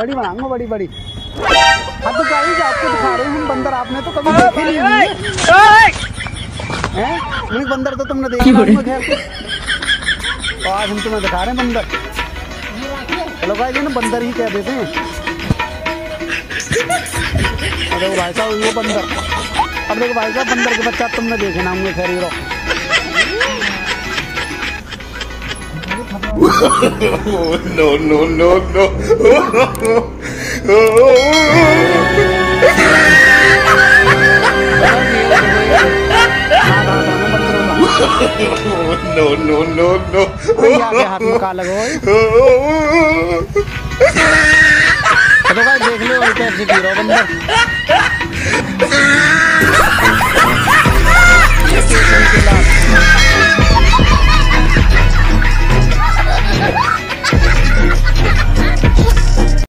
बड़ी बनाऊंगा, बड़ी बड़ी। हाँ तो गाइस आपको दिखा रहे हैं हम बंदर, आपने तो कभी देखे नहीं होंगे हैं? नहीं बंदर तो तुमने देखा होगा खैर। तो आज हम तुम्हें दिखा रहे हैं बंदर। चलो गाइस ना बंदर ही कह देते हैं। अरे वो भाई साहब वो बंदर, अब देखो भाई साहब बंदर के बच्चा तुमने देखे ना होंगे खैर। No, no, no, no. No, no, no, no. हाथ में का लगो तो भाई देख लो कैसे गिरो बंदर।